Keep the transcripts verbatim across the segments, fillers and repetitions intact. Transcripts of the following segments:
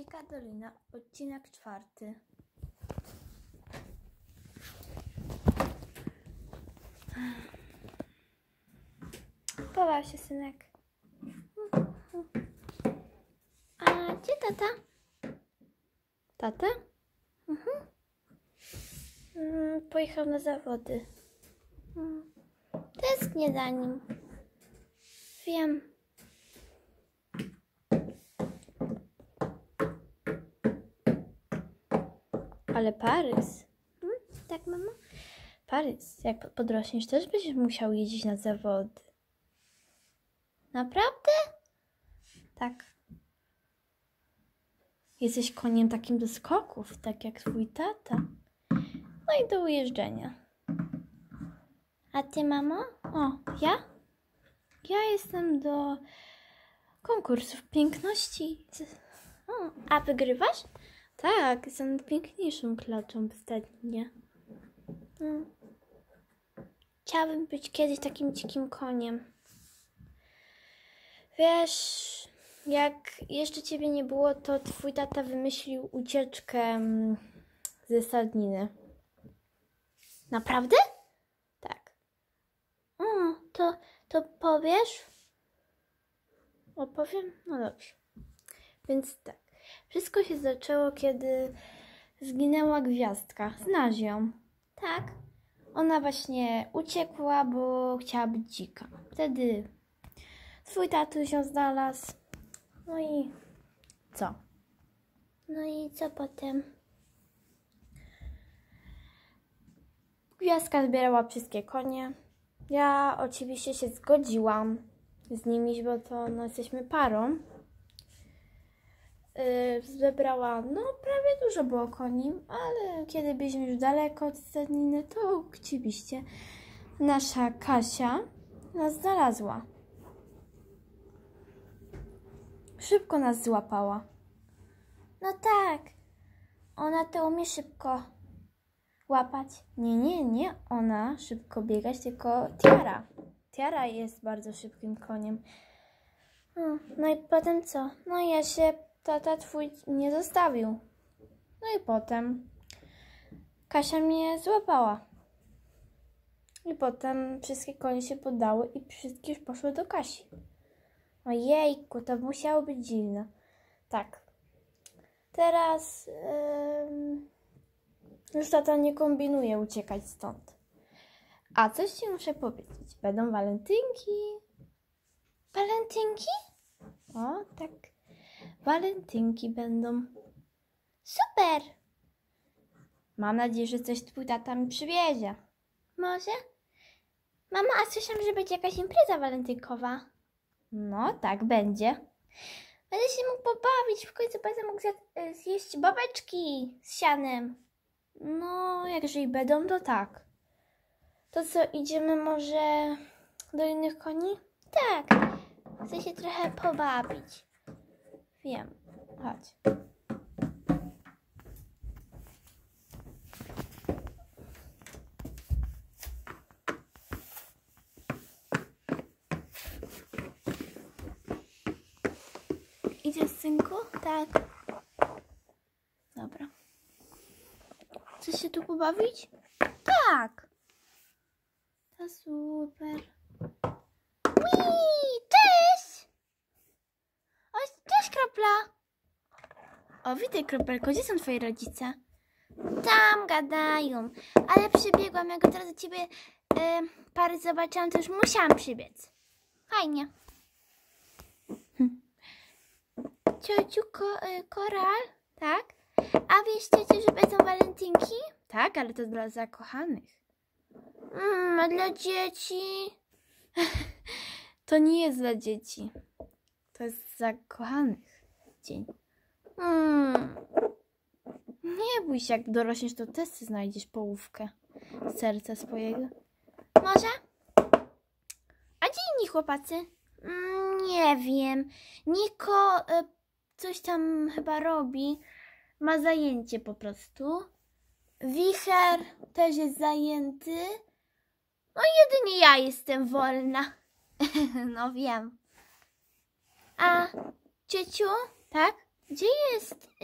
Karolina, odcinek czwarty. Pobaw się, synek. A gdzie tata? Tata? Mhm. Mm, pojechał na zawody. Mm. Tęsknię za nim. Wiem. Ale Parys? Hmm? Tak, mamo? Parys, jak podrośniesz, też będziesz musiał jeździć na zawody. Naprawdę? Tak. Jesteś koniem takim do skoków, tak jak twój tata. No i do ujeżdżenia. A ty, mamo? O, ja? Ja jestem do konkursów piękności. O, a wygrywasz? Tak, jestem piękniejszą klaczą w stadninie. Hmm. Chciałabym być kiedyś takim dzikim koniem. Wiesz, jak jeszcze ciebie nie było, to twój tata wymyślił ucieczkę ze stadniny. Naprawdę? Tak. O, to, to powiesz? Opowiem? No dobrze. Więc tak. Wszystko się zaczęło, kiedy zginęła gwiazdka. Znasz ją? Tak. Ona właśnie uciekła, bo chciała być dzika. Wtedy swój tatuś ją znalazł. No i co? No i co potem? Gwiazdka zbierała wszystkie konie. Ja oczywiście się zgodziłam z nimi, bo to no, jesteśmy parą. Yy, zebrała, no prawie dużo było koni, ale kiedy byliśmy już daleko od stadniny, to oczywiście nasza Kasia nas znalazła. Szybko nas złapała. No tak, ona to umie szybko łapać. Nie, nie, nie ona szybko biegać, tylko Tiara. Tiara jest bardzo szybkim koniem. No, no i potem co? No ja się tata twój nie zostawił. No i potem Kasia mnie złapała. I potem wszystkie konie się poddały i wszystkie już poszły do Kasi. Ojejku, to musiało być dziwne. Tak. Teraz yy, już tata nie kombinuje uciekać stąd. A coś ci muszę powiedzieć. Będą walentynki. Walentynki? O, tak. Walentynki będą. Super! Mam nadzieję, że coś twój tata mi przywiezie. Może? Mamo, a słyszałam, że będzie jakaś impreza walentynkowa. No, tak będzie. Będę się mógł pobawić. W końcu będę mógł zjeść babeczki z sianem. No, jeżeli będą, to tak. To co, idziemy może do innych koni? Tak. Chcę się trochę pobawić. Wiem. Chodź. Idziesz, synku? Tak. Dobra. Chcesz się tu pobawić? Tak. To super. Ui, cześć! O, cześć, Kropla. O, witaj, Kropelko. Gdzie są twoi rodzice? Tam gadają. Ale przybiegłam, jak teraz do ciebie e, pary zobaczyłam, to już musiałam przybiec. Fajnie. Hm. Ciociu ko, e, Koral? Tak? A wiesz, ciociu, że będą walentynki? Tak, ale to dla zakochanych. Mm, a dla dzieci? To nie jest dla dzieci. To jest zakochanych dzień. Hmm. Nie bój się, jak dorośniesz, to też znajdziesz połówkę serca swojego. Może? A gdzie inni chłopacy? Mm, nie wiem. Niko y, coś tam chyba robi. Ma zajęcie po prostu. Wicher też jest zajęty. No jedynie ja jestem wolna. No wiem. A ciociu? Tak? Gdzie jest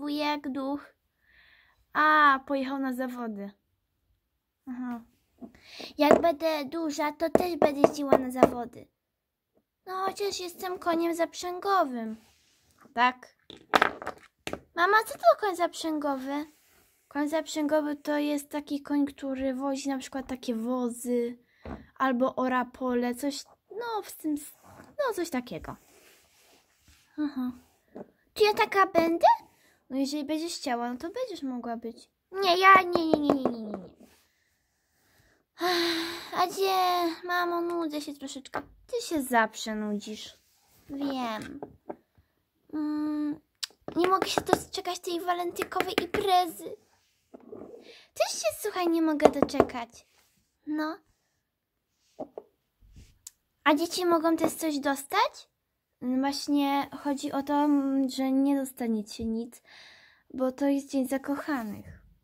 wujek duch? A, pojechał na zawody. Aha. Jak będę duża, to też będę jeździła na zawody. No, chociaż jestem koniem zaprzęgowym. Tak. Mama, co to koń zaprzęgowy? Koń zaprzęgowy to jest taki koń, który wozi na przykład takie wozy albo ora pole, coś, no w tym, no coś takiego. Aha. Czy ja taka będę? No jeżeli będziesz chciała, no to będziesz mogła być. Nie, ja nie, nie, nie, nie, nie, nie. A gdzie, mamo, nudzę się troszeczkę. Ty się zawsze nudzisz. Wiem. Mm, nie mogę się doczekać tej walentynkowej imprezy. Też się, słuchaj, nie mogę doczekać. No. A dzieci mogą też coś dostać? Właśnie chodzi o to, że nie dostaniecie nic, bo to jest dzień zakochanych.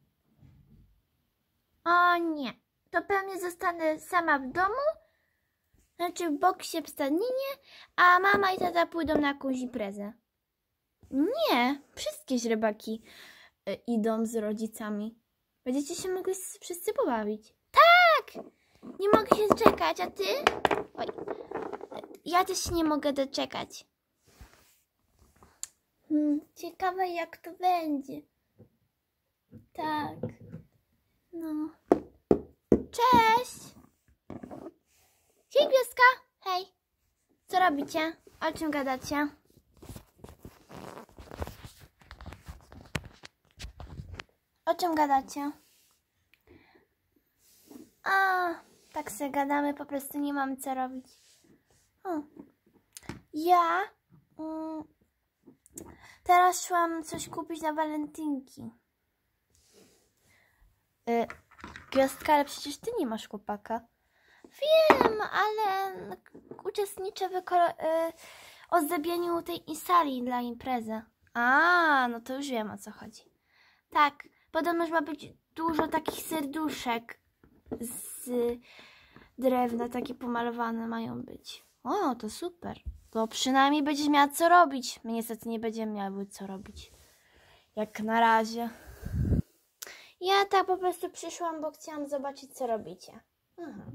O nie, to pewnie zostanę sama w domu, znaczy w boksie w stadninie, a mama i tata pójdą na jakąś imprezę. Nie, wszystkie źrebaki y, idą z rodzicami. Będziecie się mogli wszyscy pobawić. Tak! Nie mogę się doczekać, a ty? Oj. Ja też nie mogę doczekać. Hmm, ciekawe jak to będzie. Tak. No. Cześć! Hej, pieska! Hej! Co robicie? O czym gadacie? O czym gadacie? A, tak sobie gadamy, po prostu nie mamy co robić. O. Ja mm, teraz szłam coś kupić na walentynki. Y, Gwiazdka, ale przecież ty nie masz chłopaka. Wiem, ale uczestniczę w y, ozdabianiu tej sali dla imprezy. A, no to już wiem, o co chodzi. Tak, podobno ma być dużo takich serduszek z drewna, takie pomalowane mają być. O, to super. To przynajmniej będziesz miała co robić. My niestety nie będziemy miały co robić. Jak na razie. Ja tak po prostu przyszłam, bo chciałam zobaczyć, co robicie. Aha.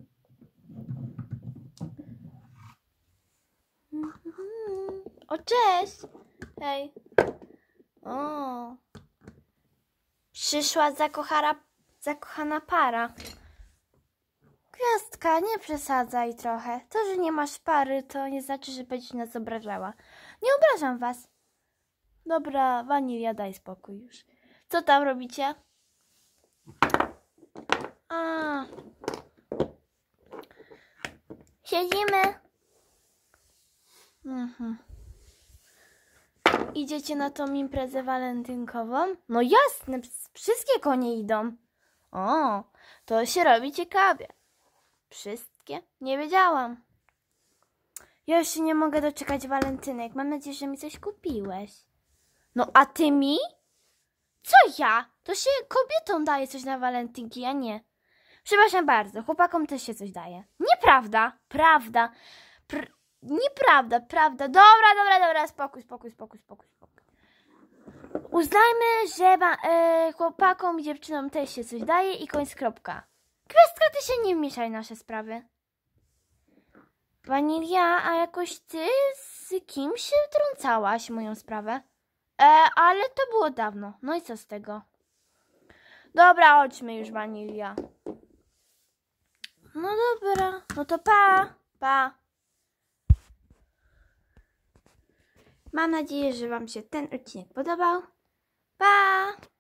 O, cześć! Hej. O. Przyszła zakochana, zakochana para. Gwiazdka, nie przesadzaj trochę. To, że nie masz pary, to nie znaczy, że będziesz nas obrażała. Nie obrażam was. Dobra, Wanilia, daj spokój już. Co tam robicie? A. Siedzimy. Mhm. Idziecie na tą imprezę walentynkową? No jasne, wszystkie konie idą. O, to się robi ciekawie. Wszystkie? Nie wiedziałam. Ja już się nie mogę doczekać walentynek. Mam nadzieję, że mi coś kupiłeś. No a ty mi? Co ja? To się kobietom daje coś na walentynki, a nie. Przepraszam bardzo, chłopakom też się coś daje. Nieprawda, prawda. Pr nieprawda, prawda. Dobra, dobra, dobra, spokój, spokój, spokój, spokój, spokój. Uznajmy, że ma, e, chłopakom i dziewczynom też się coś daje i koniec, kropka. Gwiazdka, ty się nie wmieszaj w nasze sprawy. Wanilia, a jakoś ty z kimś się wtrącałaś w moją sprawę? E, ale to było dawno. No i co z tego? Dobra, chodźmy już, Wanilia. No dobra, no to pa, pa. Mam nadzieję, że wam się ten odcinek podobał. Pa!